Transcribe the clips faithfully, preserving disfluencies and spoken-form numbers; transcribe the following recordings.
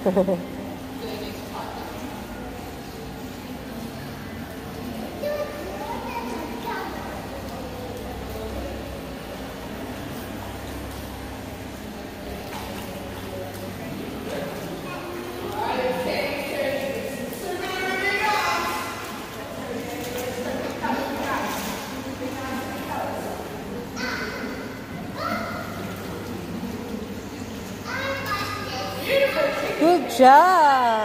Good job.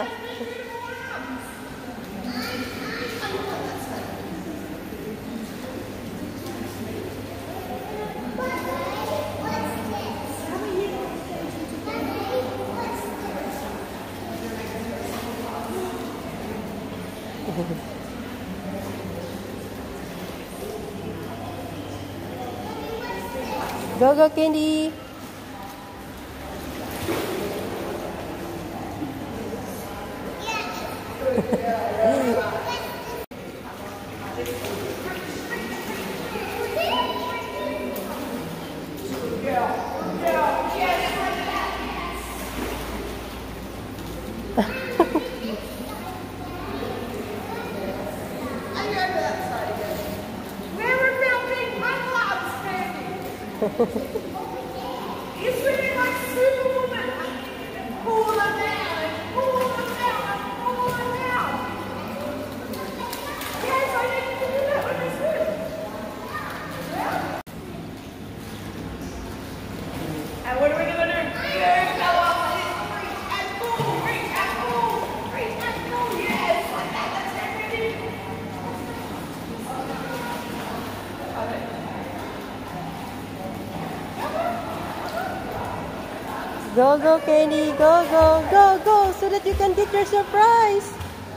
Go, go, Candy. You're swimming like Superwoman. Pull them down and pull them down and pull them down. Yes, I need to do that when I swim. Yeah. And what are we going to do? Good, fella. Reach and pull, reach and pull, reach and pull. Yes, like that. That's it. Ready? Okay. Go, go, Candy. Go, go, go, go, so that you can get your surprise.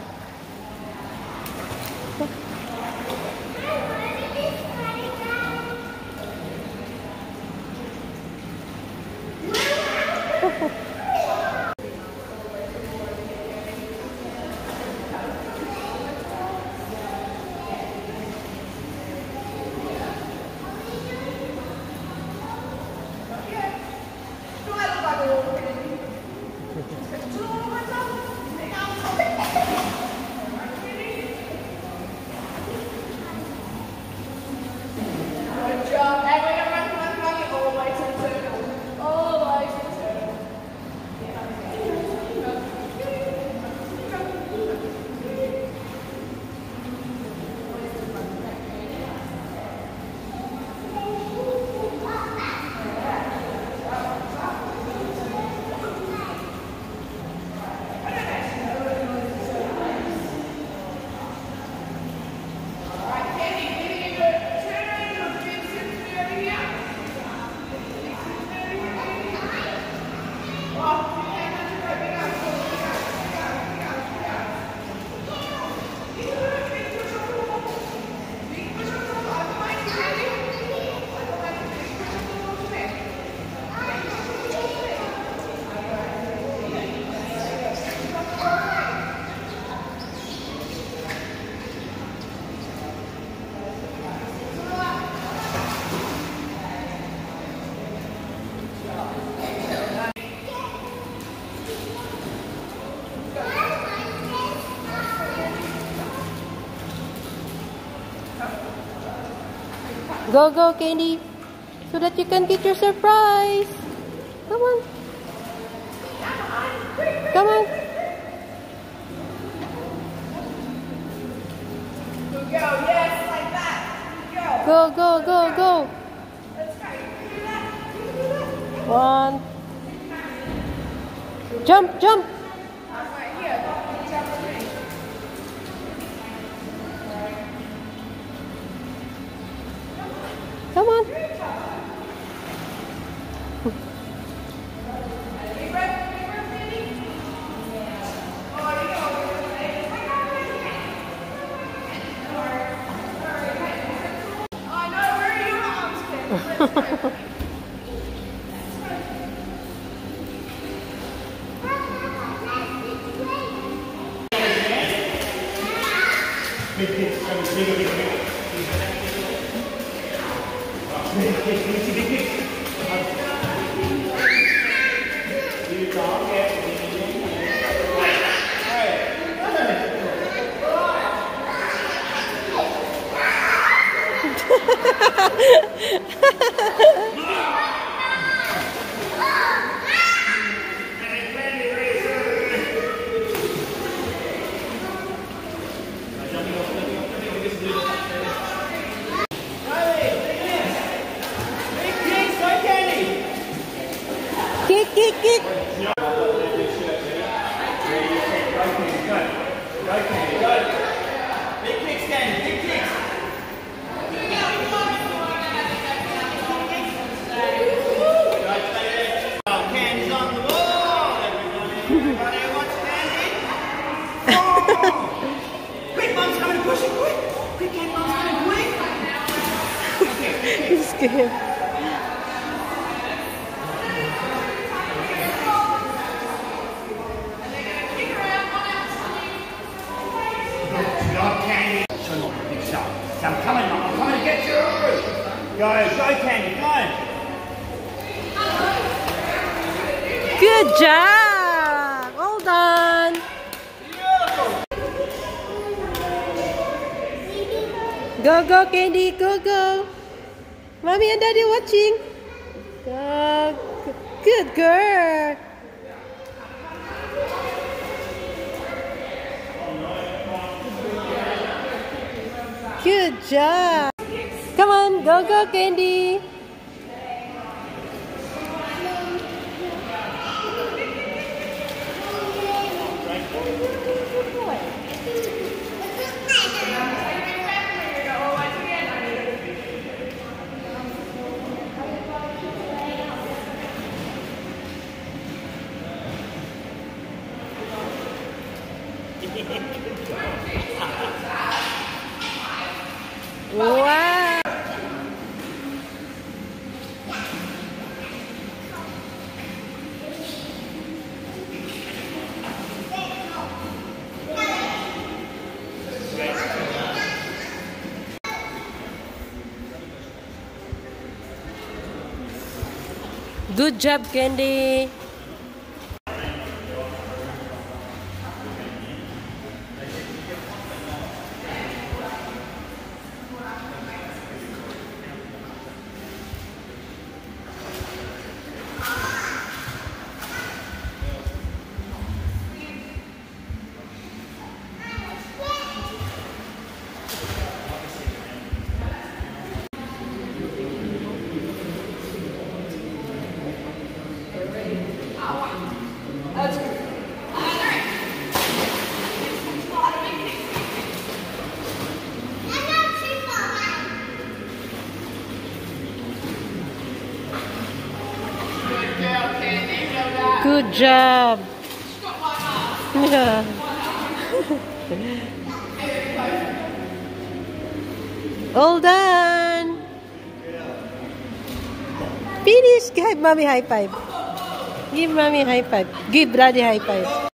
Go, go, Candy, so that you can get your surprise. Come on. Come on. Go, yes, like that. Go, go, go, go. One. Jump, jump. Come on. Big, big, big. Kick, kick, kick. Big kicks, Candy. Big kicks. Candy's on the wall. Everybody wants Candy. Oh. Quick, Mom's coming to push it. Quick. Quick, Candy, Mom's coming quick. He's scared. Candy. Big shot. I'm coming, Mom. I'm coming to get you. Go, go, Candy, go. Good job. Well done. Go, go, Candy. Go, go. Mommy and Daddy watching. Go. Good girl. Good job. Come on, go, go, Candy. Wow. Good job, Candy. Good job. Yeah. All done. Finish. Give mommy high five. Give mommy high five. Give daddy high five.